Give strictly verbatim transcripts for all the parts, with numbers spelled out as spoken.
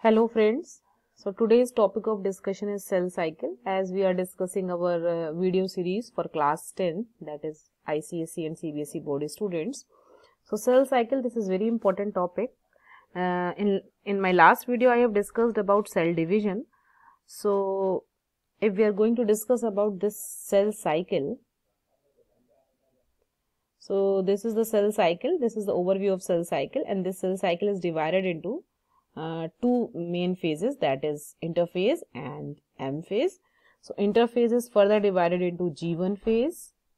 Hello friends, so today's topic of discussion is cell cycle as we are discussing our uh, video series for class ten, that is I C S E and C B S E board students. So cell cycle, this is very important topic. Uh, in, in my last video I have discussed about cell division. So if we are going to discuss about this cell cycle, so this is the cell cycle, this is the overview of cell cycle, and this cell cycle is divided into Uh, two main phases, that is interphase and M phase. So interphase is further divided into G one phase,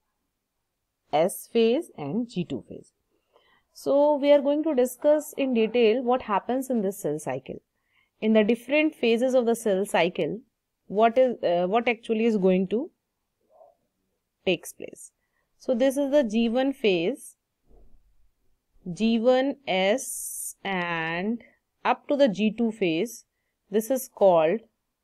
S phase and G two phase. So we are going to discuss in detail what happens in this cell cycle. In the different phases of the cell cycle, what is uh, what actually is going to takes place. So this is the G one phase, G one S and up to the G two phase. This is called,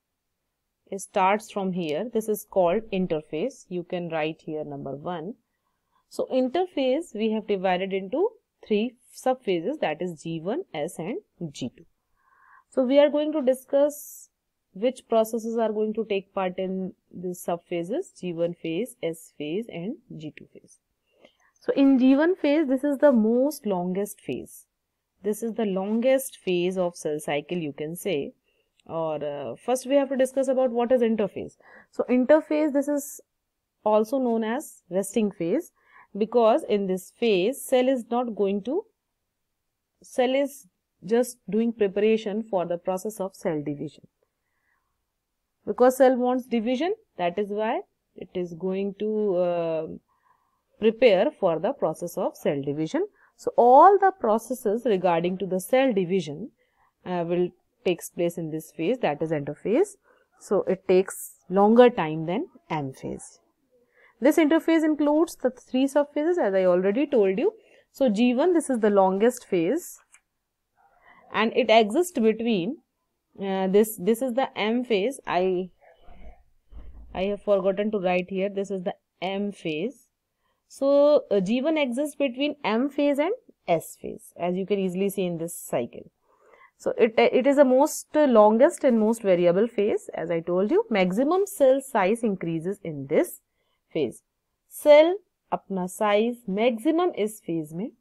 it starts from here, this is called interphase. You can write here number one. So interphase we have divided into three subphases, that is G one, S and G two. So we are going to discuss which processes are going to take part in these subphases, G one phase, S phase and G two phase. So in G one phase, this is the most longest phase. This is the longest phase of cell cycle, you can say. Or uh, first we have to discuss about what is interphase. So interphase, this is also known as resting phase, because in this phase cell is not going to, cell is just doing preparation for the process of cell division. Because cell wants division, that is why it is going to uh, prepare for the process of cell division. So all the processes regarding to the cell division uh, will takes place in this phase, that is interphase. So it takes longer time than M phase. This interphase includes the three subphases as I already told you. So G one, this is the longest phase and it exists between uh, this this is the M phase. I I have forgotten to write here, this is the M phase. So uh, G one exists between M phase and S phase, as you can easily see in this cycle. So it, it is the most uh, longest and most variable phase. As I told you, maximum cell size increases in this phase. Cell अपना size maximum इस phase में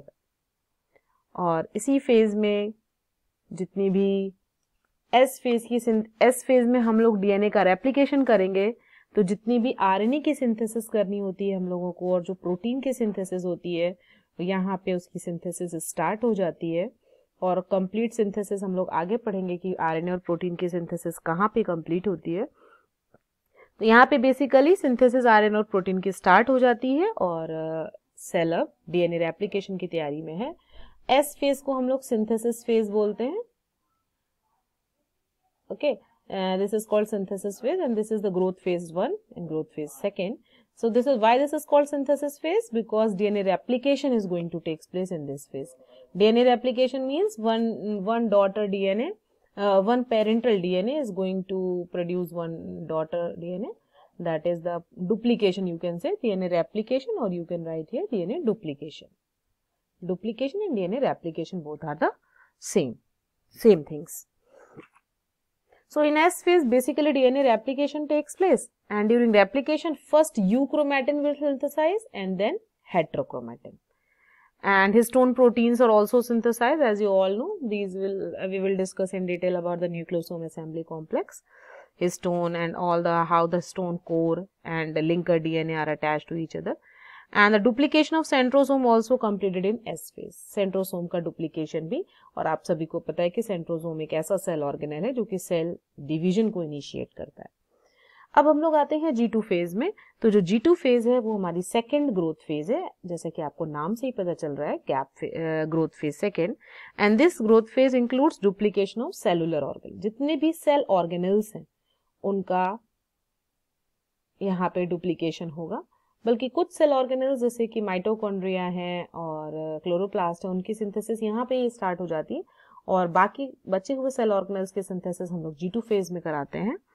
बढ़ाएगा और इसी phase में जितनी भी S phase की S phase में हम लोग D N A का replication करेंगे, तो जितनी भी आर एन ए की सिंथेसिस करनी होती है हम लोगों को और जो प्रोटीन की सिंथेसिस होती है, यहाँ पे उसकी सिंथेसिस स्टार्ट हो जाती है और कंप्लीट सिंथेसिस हम लोग आगे पढ़ेंगे कि आर एन ए और प्रोटीन की सिंथेसिस कहाँ पे कंप्लीट होती है. तो यहाँ पे basically synthesis R N A और प्रोटीन की स्टार्ट हो जाती है और सेल अब डी एन ए रेप्लिकेशन की तैयारी में है. एस फेज को हम लोग सिंथेसिस फेज बोलते हैं. Okay okay. Uh, this is called synthesis phase and this is the growth phase one and growth phase second. So this is why this is called synthesis phase, because D N A replication is going to take place in this phase. D N A replication means one one daughter D N A, uh, one parental D N A is going to produce one daughter D N A. That is the duplication, you can say D N A replication, or you can write here D N A duplication. Duplication and D N A replication both are the same, same things. So in S phase, basically D N A replication takes place, and during replication, first euchromatin will synthesize and then heterochromatin. And histone proteins are also synthesized, as you all know. These will uh, we will discuss in detail about the nucleosome assembly complex, histone, and all the how the histone core and the linker D N A are attached to each other. And the duplication of centrosome also completed in S phase. Centrosome का duplication भी, और आप सभी को पता है कि centrosome एक ऐसा सेल ऑर्गेनेल है जो कि सेल डिवीजन को इनिशिएट करता है. अब हम लोग आते हैं G two फेज में. तो जो G two फेज है वो हमारी सेकेंड ग्रोथ फेज है, जैसे कि आपको नाम से ही पता चल रहा है, gap growth phase second. And this growth phase includes duplication of cellular organ. जितने भी सेल ऑर्गेनल्स हैं उनका यहाँ पे डुप्लीकेशन होगा. बल्कि कुछ सेल ऑर्गेनल्स जैसे कि माइटोकॉन्ड्रिया है और क्लोरोप्लास्ट है, उनकी सिंथेसिस यहाँ पे ही स्टार्ट हो जाती है और बाकी बचे हुए सेल ऑर्गेनल्स के सिंथेसिस हम लोग G two फेज में कराते हैं.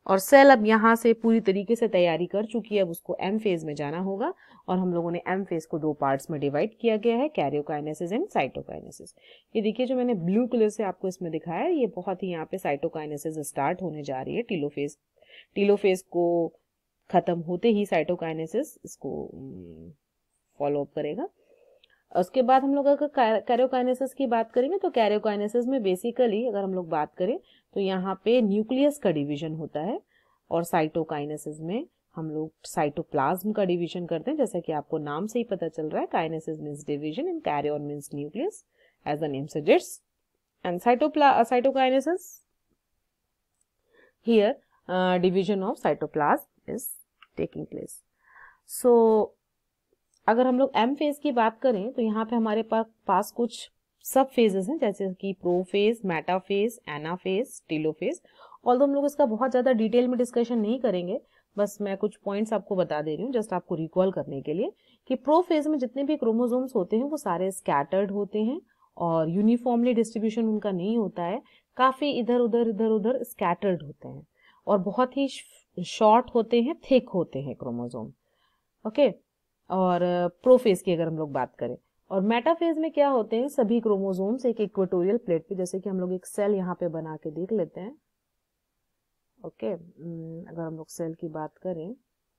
और सेल अब यहाँ से पूरी तरीके से तैयारी कर चुकी है, अब उसको एम फेज में जाना होगा। और हम लोगों ने एम फेज को दो पार्ट्स में डिवाइड किया गया है, कैरियोकाइनेसिस एंड साइटोकाइनेसिस। ये देखिए जो मैंने ब्लू कलर से आपको इसमें दिखाया है, ये बहुत ही यहाँ पे साइटोकाइनेसिस स्टार्ट होने जा रही है। टीलोफेज टीलोफेज को खत्म होते ही साइटोकाइनेसिस इसको फॉलो अप करेगा। उसके बाद हम लोग अगर कैरियोकाइनेसिस की बात करेंगे तो कैरियोकाइनेसिस में बेसिकली अगर हम लोग बात करें तो यहाँ पे न्यूक्लियस का डिवीजन होता है, और साइटोकाइनेसिस में हम लोग साइटोप्लाज्म का डिवीजन करते हैं। जैसा कि आपको नाम से ही पता चल रहा है, kinesis means division and karyon means nucleus as the name suggests. And cytoplasm cytokinesis here division of cytoplasm is taking place. So अगर हम लोग एम फेज की बात करें तो यहाँ पे हमारे पास पास कुछ सब फेजेस हैं, जैसे कि prophase, metaphase, anaphase, telophase. Although हम लोग इसका बहुत ज़्यादा डिटेल में डिस्कशन नहीं करेंगे, बस मैं कुछ पॉइंट्स आपको बता दे रही हूँ जस्ट आपको रिकॉल करने के लिए कि प्रोफेज में जितने भी क्रोमोसोम्स होते हैं वो सारे स्कैटर्ड होते हैं और यूनिफॉर्मली डिस्ट्रीब्यूशन उनका नहीं होता है, काफ़ी इधर उधर इधर उधर स्कैटर्ड होते हैं और बहुत ही शॉर्ट होते हैं, थिक होते हैं क्रोमोसोम। Okay okay? और प्रोफेज की अगर हम लोग बात करें, और मेटाफेज में क्या होते हैं, सभी क्रोमोसोम्स एक इक्वेटोरियल प्लेट पे, जैसे कि हम लोग एक सेल यहाँ पे बना के देख लेते हैं। ओके okay, अगर हम लोग सेल की बात करें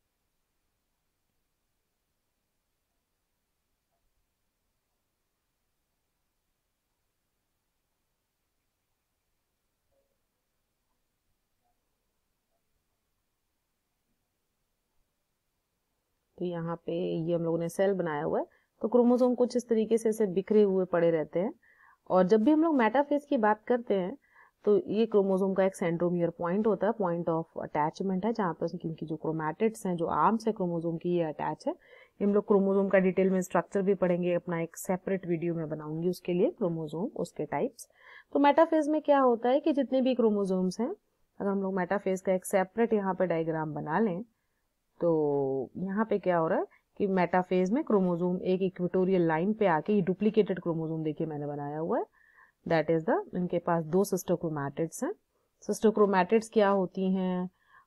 तो यहाँ पे ये हम लोगों ने सेल बनाया हुआ है, तो क्रोमोसोम कुछ इस तरीके से ऐसे बिखरे हुए पड़े रहते हैं। और जब भी हम लोग मेटाफेज की बात करते हैं तो ये क्रोमोसोम का एक सेंट्रोमियर पॉइंट होता है, पॉइंट ऑफ अटैचमेंट है, जहाँ पर क्योंकि जो क्रोमैटिड्स हैं, जो आर्म्स है क्रोमोसोम की, ये अटैच है। हम लोग क्रोमोसोम का डिटेल में स्ट्रक्चर भी पढ़ेंगे, अपना एक सेपरेट वीडियो में बनाऊंगी उसके लिए, क्रोमोसोम उसके टाइप्स। तो मेटाफेज में क्या होता है कि जितने भी क्रोमोसोम्स हैं, अगर हम लोग मेटाफेज का एक सेपरेट यहाँ पे डायग्राम बना लें तो यहाँ पे क्या हो रहा है कि मेटाफेज में क्रोमोसोम एक इक्वेटोरियल लाइन पे आके, ये डुप्लीकेटेड क्रोमोसोम देखिए मैंने बनाया हुआ है, दैट इज द, इनके पास दो सिस्टर क्रोमैटिड्स हैं। सिस्टर क्रोमैटिड्स क्या होती हैं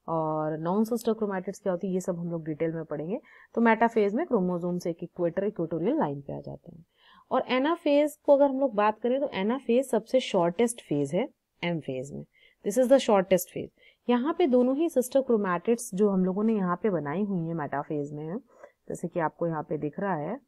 और नॉन सिस्टर क्रोमैटिड्स क्या होती है, ये सब हम लोग डिटेल में पढ़ेंगे। तो मेटाफेज में क्रोमोसोम से एक इक्वेटर इक्वेटोरियल लाइन पे आ जाते हैं। और एनाफेज को अगर हम लोग बात करें तो एनाफेज सबसे शॉर्टेस्ट फेज है एम फेज में, this is the shortest phase. यहाँ पे दोनों ही सिस्टर क्रोमैटिड्स जो हम लोगों ने यहाँ पे बनाई हुई है मेटाफेज में, जैसे कि आपको यहाँ पे दिख रहा है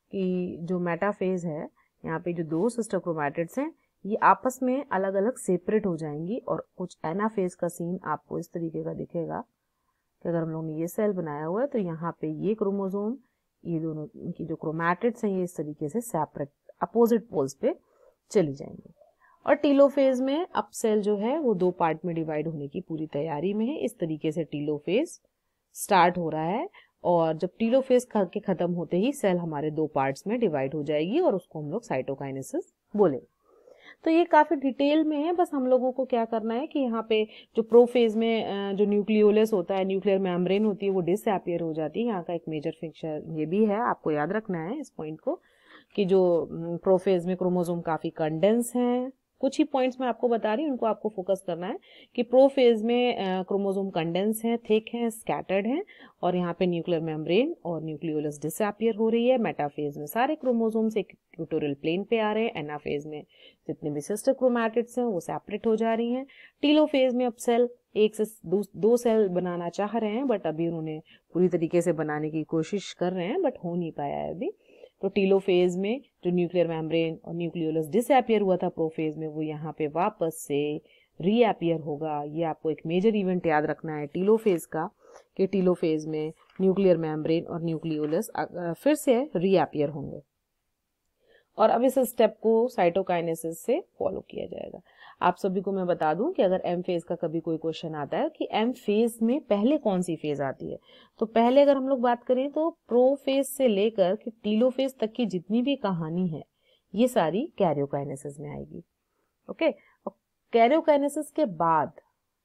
कि जो मेटाफेज है, यहाँ पे जो दो सिस्टर क्रोमैटिड्स हैं ये आपस में अलग अलग सेपरेट हो जाएंगी। और कुछ एनाफेज का सीन आपको इस तरीके का दिखेगा कि अगर हम लोगों ने ये सेल बनाया हुआ है तो यहाँ पे ये क्रोमोसोम, ये दोनों इनकी जो क्रोमैटिड्स हैं ये इस तरीके से सेपरेट अपोजिट पोल्स पे चली जाएंगी। और टीलोफेज में अब सेल जो है वो दो पार्ट में डिवाइड होने की पूरी तैयारी में है। इस तरीके से टीलोफेज स्टार्ट हो रहा है और जब टीलोफेज के खत्म होते ही सेल हमारे दो पार्ट्स में डिवाइड हो जाएगी और उसको हम लोग साइटोकाइनेसिस बोलेंगे। तो ये काफी डिटेल में है, बस हम लोगों को क्या करना है कि यहाँ पे जो प्रोफेज में जो न्यूक्लियोलस होता है, न्यूक्लियर मेम्ब्रेन होती है, वो डिसअपीयर हो जाती है। यहाँ का एक मेजर फीचर ये भी है, आपको याद रखना है इस पॉइंट को कि जो प्रोफेज में क्रोमोसोम काफी कंडेंस हैं। कुछ ही पॉइंट्स मैं आपको बता रही हूँ, उनको आपको फोकस करना है कि प्रोफेज में क्रोमोसोम कंडेंस हैं, थिक हैं, स्कैटर्ड हैं और यहाँ पे न्यूक्लियर मेम्ब्रेन और न्यूक्लियोलस डिसअपीयर हो रही है। मेटाफेज में सारे क्रोमोसोम्स एक इक्वेटोरियल प्लेन पे आ रहे हैं। एनाफेज में जितने भी सिस्टर क्रोमैटिड्स हैं वो सेपरेट हो जा रही हैं। टीलोफेज में अब सेल एक से दो, दो सेल बनाना चाह रहे हैं, बट अभी उन्होंने पूरी तरीके से बनाने की कोशिश कर रहे हैं, बट हो नहीं पाया है अभी। तो टीलोफेज में जो न्यूक्लियर मेम्ब्रेन और न्यूक्लियोलस डिसअपीयर हुआ था प्रोफेज में, वो यहाँ पे वापस से रीअपीयर होगा। ये आपको एक मेजर इवेंट याद रखना है टीलोफेज का कि टीलोफेज में न्यूक्लियर मेम्ब्रेन और न्यूक्लियोलस फिर से रीअपीयर होंगे और अब इस स्टेप को साइटोकाइनेसिस से फॉलो किया जाएगा। आप सभी को मैं बता दूं कि अगर एम फेज का कभी कोई क्वेश्चन आता है कि एम फेज में पहले कौन सी फेज आती है, तो पहले अगर हम लोग बात करें तो प्रोफेज से लेकर कि टीलोफेज तक की जितनी भी कहानी है ये सारी कैरियोकाइनेसिस में आएगी। ओके, और कैरियोकाइनेसिस के बाद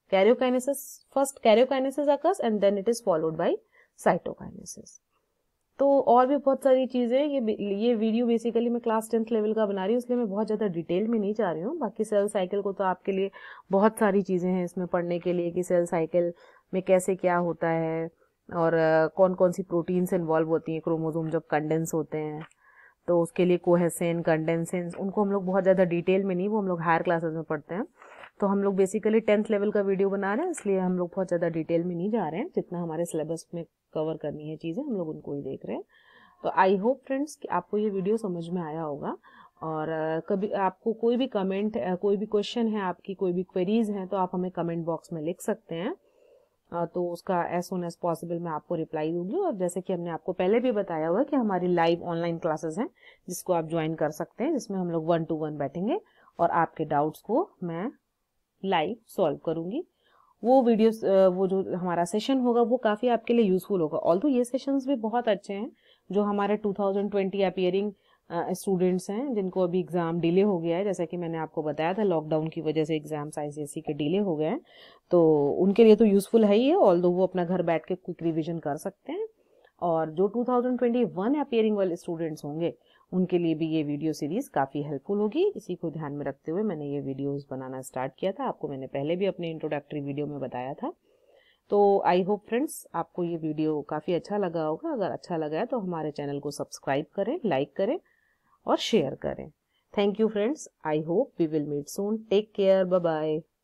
karyokinesis first karyokinesis occurs and then it is followed by cytokinesis. तो और भी बहुत सारी चीज़ें, ये ये वीडियो बेसिकली मैं क्लास टेंथ लेवल का बना रही हूँ, इसलिए मैं बहुत ज़्यादा डिटेल में नहीं जा रही हूँ। बाकी सेल साइकिल को तो आपके लिए बहुत सारी चीज़ें हैं इसमें पढ़ने के लिए कि सेल साइकिल में कैसे क्या होता है और कौन कौन सी प्रोटीन्स इन्वॉल्व होती हैं क्रोमोसोम जब कंडेंस होते हैं, तो उसके लिए कोहेसेन, कंडेंसेंस, उनको हम लोग बहुत ज़्यादा डिटेल में नहीं, वो हम लोग हायर क्लासेस में पढ़ते हैं। तो हम लोग बेसिकली टेंथ लेवल का वीडियो बना रहे हैं, इसलिए हम लोग बहुत ज़्यादा डिटेल में नहीं जा रहे हैं। जितना हमारे सिलेबस में कवर करनी है चीज़ें हम लोग उनको ही देख रहे हैं। तो आई होप फ्रेंड्स कि आपको ये वीडियो समझ में आया होगा। और कभी आपको कोई भी कमेंट, कोई भी क्वेश्चन है, आपकी कोई भी क्वेरीज हैं, तो आप हमें कमेंट बॉक्स में लिख सकते हैं। तो उसका एज सुन एज पॉसिबल मैं आपको रिप्लाई दूंगी। और जैसे कि हमने आपको पहले भी बताया हुआ कि हमारी लाइव ऑनलाइन क्लासेस हैं जिसको आप ज्वाइन कर सकते हैं, जिसमें हम लोग वन टू वन बैठेंगे और आपके डाउट्स को मैं लाइव सॉल्व करूंगी। वो वीडियोस, वो जो हमारा सेशन होगा वो काफ़ी आपके लिए यूजफुल होगा। ऑल्दो ये सेशंस भी बहुत अच्छे हैं जो हमारे two thousand twenty appearing students हैं जिनको अभी एग्ज़ाम डिले हो गया है, जैसा कि मैंने आपको बताया था लॉकडाउन की वजह से एग्ज़ाम्स आईसीएसई के डिले हो गए हैं, तो उनके लिए तो यूज़फुल है ही है। ऑल्दो वो अपना घर बैठ के क्विक रिविजन कर सकते हैं। और जो two thousand twenty one appearing वाले स्टूडेंट्स होंगे उनके लिए भी ये वीडियो सीरीज़ काफ़ी हेल्पफुल होगी। इसी को ध्यान में रखते हुए मैंने ये वीडियोस बनाना स्टार्ट किया था। आपको मैंने पहले भी अपने इंट्रोडक्टरी वीडियो में बताया था। तो आई होप फ्रेंड्स आपको ये वीडियो काफ़ी अच्छा लगा होगा। अगर अच्छा लगा है तो हमारे चैनल को सब्सक्राइब करें, लाइक करें और शेयर करें। Thank you friends. I hope we will meet soon. Take care. Bye bye.